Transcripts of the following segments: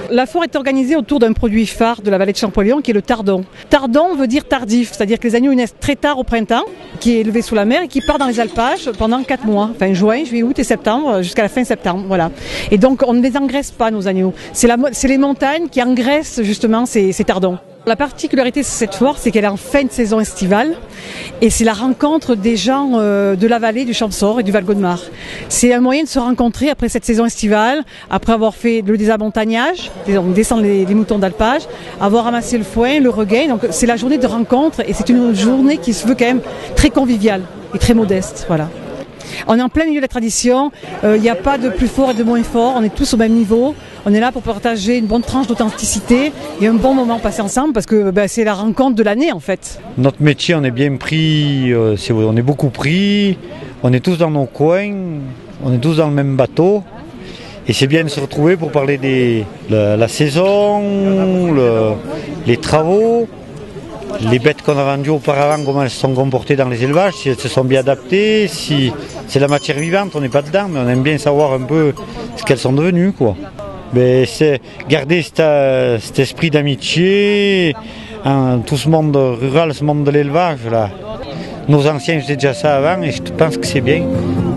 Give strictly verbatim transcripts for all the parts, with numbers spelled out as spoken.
La foire est organisée autour d'un produit phare de la vallée de Champollion qui est le tardon. Tardon veut dire tardif, c'est-à-dire que les agneaux naissent très tard au printemps, qui est élevé sous la mer et qui part dans les alpages pendant quatre mois, enfin juin, juillet, août et septembre, jusqu'à la fin septembre. Voilà. Et donc on ne les engraisse pas, nos agneaux. C'est, la, c'est les montagnes qui engraissent justement ces, ces tardons. La particularité de cette foire, c'est qu'elle est en fin de saison estivale et c'est la rencontre des gens euh, de la vallée du Champsaur et du Val-Gaudemar. C'est un moyen de se rencontrer après cette saison estivale, après avoir fait le désamontagnage, donc descendre les, les moutons d'alpage, avoir ramassé le foin, le regain. Donc c'est la journée de rencontre et c'est une journée qui se veut quand même très conviviale et très modeste. Voilà. On est en plein milieu de la tradition, il euh, n'y a pas de plus fort et de moins fort, on est tous au même niveau. On est là pour partager une bonne tranche d'authenticité et un bon moment passé ensemble parce que ben, c'est la rencontre de l'année en fait. Notre métier, on est bien pris, euh, c'est, on est beaucoup pris, on est tous dans nos coins, on est tous dans le même bateau. Et c'est bien de se retrouver pour parler de la, la saison, le, les travaux, les bêtes qu'on a vendues auparavant, comment elles se sont comportées dans les élevages, si elles se sont bien adaptées, si c'est la matière vivante, on n'est pas dedans, mais on aime bien savoir un peu ce qu'elles sont devenues, quoi. Mais c'est garder cet, cet esprit d'amitié, hein, tout ce monde rural, ce monde de l'élevage là. Nos anciens faisaient déjà ça avant et je pense que c'est bien.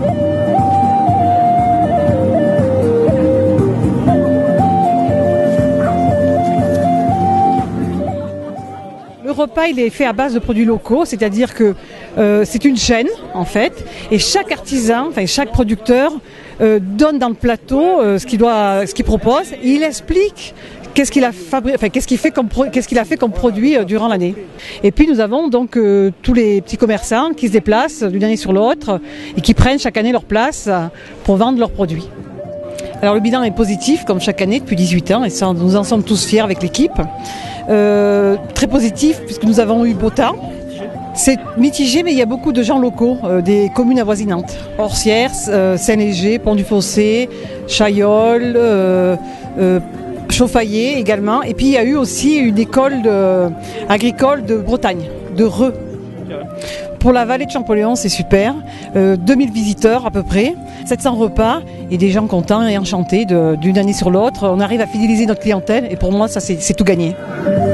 Le repas il est fait à base de produits locaux, c'est-à-dire que euh, c'est une chaîne en fait, et chaque artisan, enfin chaque producteur euh, donne dans le plateau euh, ce qu'il doit, ce qu'il propose, et il explique qu'est-ce qu'il a fabriqué, enfin qu'est-ce qu'il fait comme pro- qu'est-ce qu'il a fait comme produit euh, durant l'année. Et puis nous avons donc euh, tous les petits commerçants qui se déplacent d'une année sur l'autre et qui prennent chaque année leur place euh, pour vendre leurs produits. Alors le bilan est positif comme chaque année depuis dix-huit ans et ça, nous en sommes tous fiers avec l'équipe. Euh, très positif puisque nous avons eu beau temps. C'est mitigé mais il y a beaucoup de gens locaux, euh, des communes avoisinantes. Orsières, euh, Saint-Léger, Pont-du-Fossé, Chaillol, euh, euh, Chauffaillé également. Et puis il y a eu aussi une école de, agricole de Bretagne, de Reux. Pour la vallée de Champollion, c'est super. Euh, deux mille visiteurs à peu près, sept cents repas et des gens contents et enchantés de, d'une année sur l'autre. On arrive à fidéliser notre clientèle et pour moi, ça c'est, c'est tout gagné.